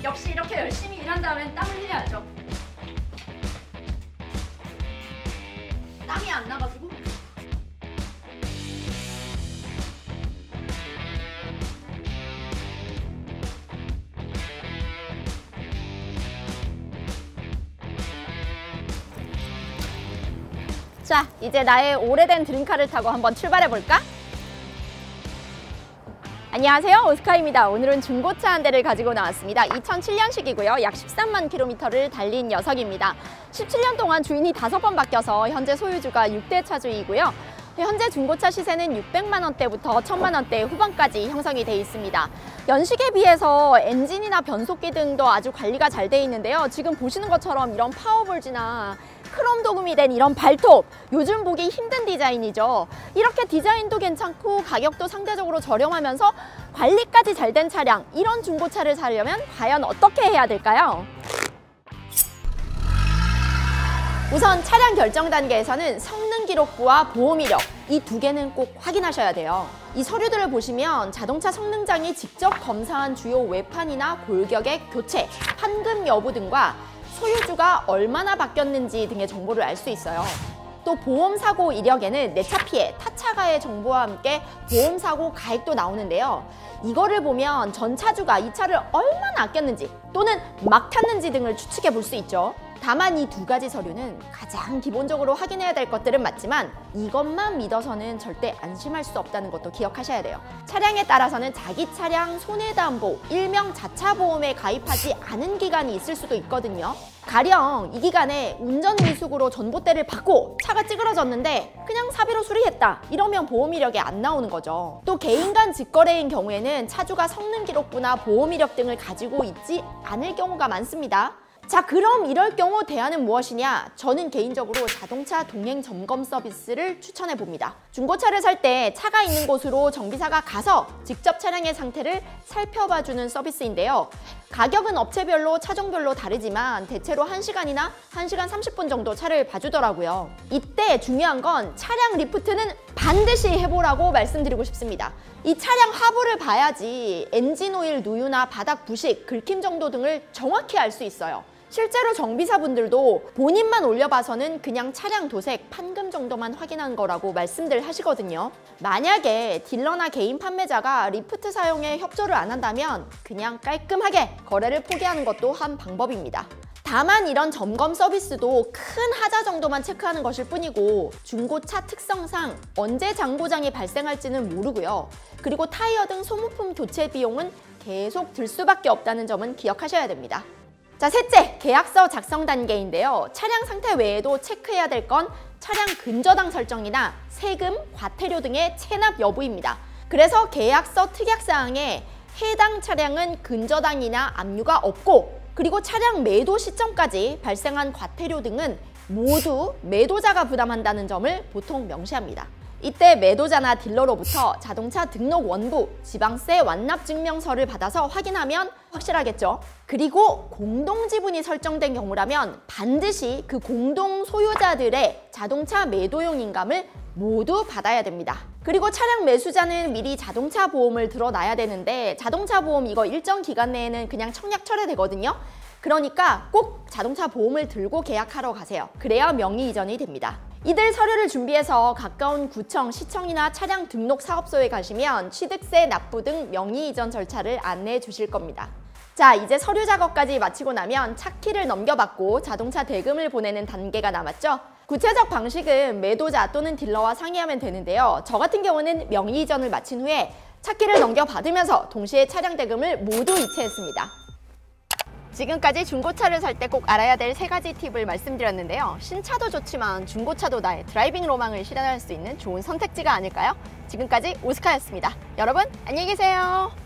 역시 이렇게 열심히 일한 다음엔 땀을 흘려야죠. 땀이 안 나가지고. 자, 이제 나의 오래된 드림카를 타고 한번 출발해볼까? 안녕하세요, 오스카입니다. 오늘은 중고차 한 대를 가지고 나왔습니다. 2007년식이고요. 약 13만 킬로미터를 달린 녀석입니다. 17년 동안 주인이 5번 바뀌어서 현재 소유주가 6대 차주이고요. 현재 중고차 시세는 600만 원대부터 1000만 원대 후반까지 형성이 돼 있습니다. 연식에 비해서 엔진이나 변속기 등도 아주 관리가 잘 돼 있는데요. 지금 보시는 것처럼 이런 파워볼즈나 크롬 도금이 된 이런 발톱, 요즘 보기 힘든 디자인이죠. 이렇게 디자인도 괜찮고 가격도 상대적으로 저렴하면서 관리까지 잘 된 차량, 이런 중고차를 사려면 과연 어떻게 해야 될까요? 우선 차량 결정 단계에서는 성능 기록부와 보험 이력, 이 두 개는 꼭 확인하셔야 돼요. 이 서류들을 보시면 자동차 성능장이 직접 검사한 주요 외판이나 골격의 교체, 판금 여부 등과 소유주가 얼마나 바뀌었는지 등의 정보를 알 수 있어요. 또 보험사고 이력에는 내 차 피해, 타차 가해 정보와 함께 보험사고 가액도 나오는데요. 이거를 보면 전 차주가 이 차를 얼마나 아꼈는지 또는 막 탔는지 등을 추측해 볼 수 있죠. 다만 이 두 가지 서류는 가장 기본적으로 확인해야 될 것들은 맞지만 이것만 믿어서는 절대 안심할 수 없다는 것도 기억하셔야 돼요. 차량에 따라서는 자기 차량 손해담보, 일명 자차보험에 가입하지 않은 기간이 있을 수도 있거든요. 가령 이 기간에 운전 위숙으로 전봇대를 받고 차가 찌그러졌는데 그냥 사비로 수리했다, 이러면 보험 이력에 안 나오는 거죠. 또 개인 간 직거래인 경우에는 차주가 성능 기록부나 보험 이력 등을 가지고 있지 않을 경우가 많습니다. 자, 그럼 이럴 경우 대안은 무엇이냐? 저는 개인적으로 자동차 동행 점검 서비스를 추천해 봅니다. 중고차를 살 때 차가 있는 곳으로 정비사가 가서 직접 차량의 상태를 살펴봐주는 서비스인데요. 가격은 업체별로 차종별로 다르지만 대체로 1시간이나 1시간 30분 정도 차를 봐주더라고요. 이때 중요한 건 차량 리프트는 반드시 해보라고 말씀드리고 싶습니다. 이 차량 하부를 봐야지 엔진 오일 누유나 바닥 부식, 긁힘 정도 등을 정확히 알 수 있어요. 실제로 정비사분들도 본인만 올려봐서는 그냥 차량 도색, 판금 정도만 확인한 거라고 말씀들 하시거든요. 만약에 딜러나 개인 판매자가 리프트 사용에 협조를 안 한다면 그냥 깔끔하게 거래를 포기하는 것도 한 방법입니다. 다만 이런 점검 서비스도 큰 하자 정도만 체크하는 것일 뿐이고 중고차 특성상 언제 장고장이 발생할지는 모르고요. 그리고 타이어 등 소모품 교체 비용은 계속 들 수밖에 없다는 점은 기억하셔야 됩니다. 자, 셋째, 계약서 작성 단계인데요. 차량 상태 외에도 체크해야 될 건 차량 근저당 설정이나 세금, 과태료 등의 체납 여부입니다. 그래서 계약서 특약사항에 해당 차량은 근저당이나 압류가 없고, 그리고 차량 매도 시점까지 발생한 과태료 등은 모두 매도자가 부담한다는 점을 보통 명시합니다. 이때 매도자나 딜러로부터 자동차 등록 원부, 지방세 완납 증명서를 받아서 확인하면 확실하겠죠. 그리고 공동지분이 설정된 경우라면 반드시 그 공동 소유자들의 자동차 매도용 인감을 모두 받아야 됩니다. 그리고 차량 매수자는 미리 자동차 보험을 들어놔야 되는데 자동차 보험 이거 일정 기간 내에는 그냥 청약 철회되거든요. 그러니까 꼭 자동차 보험을 들고 계약하러 가세요. 그래야 명의 이전이 됩니다. 이들 서류를 준비해서 가까운 구청, 시청이나 차량 등록 사업소에 가시면 취득세, 납부 등 명의 이전 절차를 안내해 주실 겁니다. 자, 이제 서류 작업까지 마치고 나면 차 키를 넘겨받고 자동차 대금을 보내는 단계가 남았죠. 구체적 방식은 매도자 또는 딜러와 상의하면 되는데요. 저 같은 경우는 명의 이전을 마친 후에 차 키를 넘겨받으면서 동시에 차량 대금을 모두 이체했습니다. 지금까지 중고차를 살 때 꼭 알아야 될 3가지 팁을 말씀드렸는데요. 신차도 좋지만 중고차도 나의 드라이빙 로망을 실현할 수 있는 좋은 선택지가 아닐까요? 지금까지 오스카였습니다. 여러분, 안녕히 계세요.